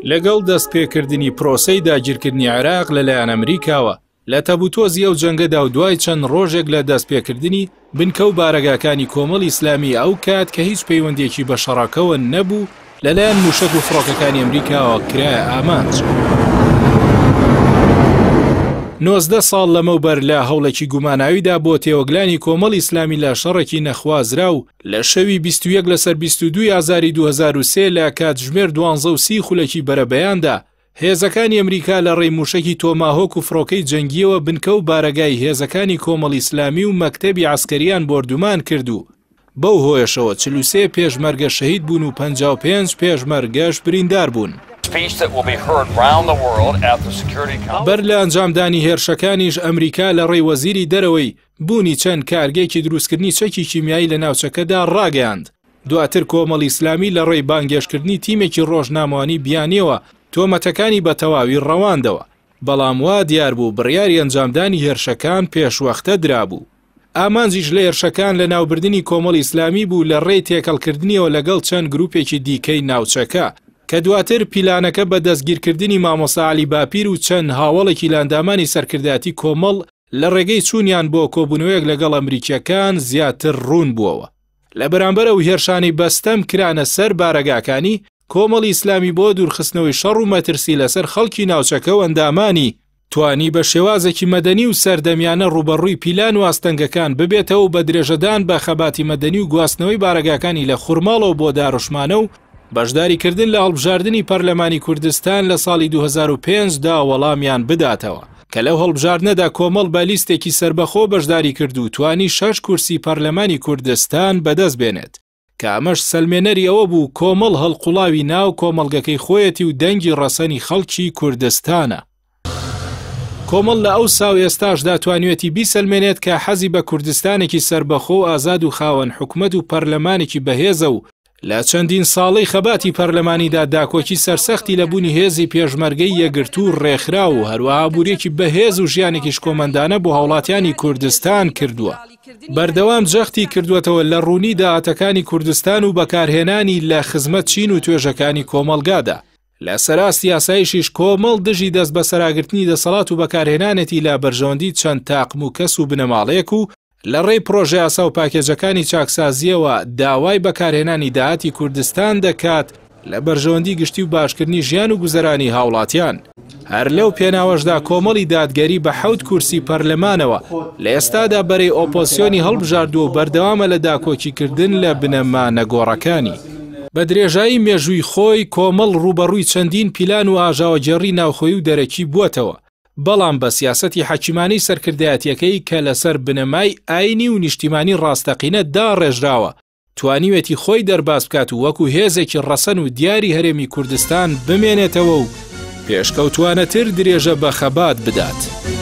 لەگەڵ دەستپێکردنی پرۆسەی داگیرکردنی عێراق لەلایەن ئەمریکاوە لە تەبوتۆزیە و جەنگەدا و دوای چەند ڕۆژێک لە دەستپێکردنی بنکە و بارەگاکانی کۆمەڵی ئیسلامی ئەو کات کە هیچ پەیوەندێکی بە شەڕەکەوە نەبوو لەلایەن موشک و فڕۆکەکانی ئەمریکاوە کرایە ئامانج. 19 ساڵ لەمەوبەر لە هەوڵێکی گوماناویدا بۆ تێوەگلانی کۆمەڵی ئیسلامی لە شەڕێکی نەخوازرا و لە شەوی 21 لەسەر 22 ئازاری 2003 لە کاتژمێر 12:30 خولەکی بەرەبەیاندا هێزەکانی ئەمریکا لە ڕێی موشەکی تۆماهۆک و فڕۆکەی جەنگیەوە بنکە و بارەگای هێزەکانی کۆمەڵی ئیسلامی و مەکتەبی عسکەریان بۆردومان کردو. بەو هۆیشەوە 43 پێشمەرگە شەهید بوون و 55 پێشمەرگەش بریندار بوون. بەر لە ئەنجامدانی هێرشەکانیش ئەمریکا لە ڕێی وەزیری دەرەوەی بوونی چەند کارگێکی دروستکردنی چەکی کیمیایی لە ناوچەکەدا ڕاگەیاند. دواتر کۆمەڵی ئیسلامی لە ڕێی بانگێشکردنی تیمێکی ڕۆژنامەوانی بیانیەوە تۆمەتەکانی بە تەواوی ڕەواندەوە، بەڵام وا دیار بوو بڕیاری ئەنجامدانی هێرشەکان پێشوەختە درابوو. ئامانجیش لە هێرشەکان لە ناوبردنی کۆمەڵی ئیسلامی بوو لە ڕێی تێکەڵکردنیەوە لەگەڵ چەند گروپێکی دیکەی ناوچەکە کە دواتر پیلانەکە بە دەستگیرکردنی مامۆستا عەلی باپیر و چەند هاوڵێکی لاندامانی سەرکرداتی کۆمەڵ لە ڕێگەی چوونیان بۆ کۆبوونەوەیەک لەگەڵ ئەمریکیەکان زیاتر ڕوون بووەوە. لە بەرامبەرە و هێرشانی بەستەم کرانە سەر بارەگاکانی کۆمەڵی ئیسلامی بۆ دوورخستنەوەی شەڕ و مەترسی لەسەر خەڵکی ناوچەکە و ئەندامانی توانی بە شێوازێکی مەدەنی و سەردەمیانە ڕوبەڕووی پیلان و ئاستەنگەکان ببێتەوە بە درێژەدان بە خەباتی مەدەنی و گواستنەوەی بارەگاکانی لە خوورماڵەوە بۆ داڕشمانە و بەشداریکردن لە هەڵبژاردننی پەرلەمانی کوردستان لە ساڵی 2005 دا وەڵامیان بداتەوە کە لەو هەڵبژاردنەدا کۆمەڵ بە لیستێکی سربەخۆ بەشداری کرد و توانی 6 کورسی پەرلەمانی کوردستان بەدەست بێنێت کە ئەمەش سەلمێنەری ئەوە بوو کۆمەڵ هەڵقوڵاوی ناو کۆمەڵگەکەی خۆیەتی و دەنگی ڕەسەنی خەڵکی کوردستانە. کۆمەڵ لە ئەو ساو ئێستاشدا توانوێتی بیسەلمێنێت کە حەزی بە کوردستانێکی سربەخۆ و ئازاد و خاوەن حکومەت و پەرلەمانێکی بەهێزە و لە چەندین ساڵەی خەباتی پەرلەمانیدا داکۆکی سەرسەختی لە بوونی هێزی پێشمەرگەی یەگرتو و ڕێکخرا و هەروەها بورێکی بەهێز و ژیانێکیش کۆمەندانە بۆ هاوڵاتیانی کوردستان کردووە. بەردەوام جەختی کردوێتەوە لە ڕوونی داهاتەکانی کوردستان و بەکارهێنانی لە خزمەت چین و توێژەکانی کۆمەڵگادا. لە سەراستی یاساییشیش کۆمەڵ دژی دەست بە سەراگرتنی دەسەڵات و بەکارهێنانێتی لا بەرژەوەندی چەند تاقم و کەس و بنەماڵەیەک و لە ڕێی پرۆژە یاسا و پاکێجەکانی چاکسازیەوە داوای بەکارهێنانی داهاتی کوردستان دەکات لە بەرژەوەندی گشتی و باشکردنی ژیان و گوزەرانی هاوڵاتیان. هەر لەو پێناوەشدا کۆمەڵی دادگەری بە 7 کورسی پەرلەمانەوە لە ئێستادا بەرەی ئۆپۆزیۆنی هەڵبژاردووە و بەردەوامە لە داکۆکیکردن لە بنەما نەگۆڕەکانی. بە درێژایی مێژووی خۆی کۆمەڵ ڕوبەڕووی چەندین پیلان و ئاژاوەجێڕی ناوخۆی و دەرەکی بووەتەوە، بەڵام بە سیاسەتی حەکیمانەی سەرکردایەتیەکەی کە لەسەر بنەمای ئاینی و نیشتیمانی ڕاستەقینە داڕێژراوە توانیوێتی خۆی دەرباز بکات و وەکو هێزێکی ڕەسەن و دیاری هەرێمی کوردستان بمێنێتەوە و پێشکەوتوانەتر درێژە بە خەبات بدات.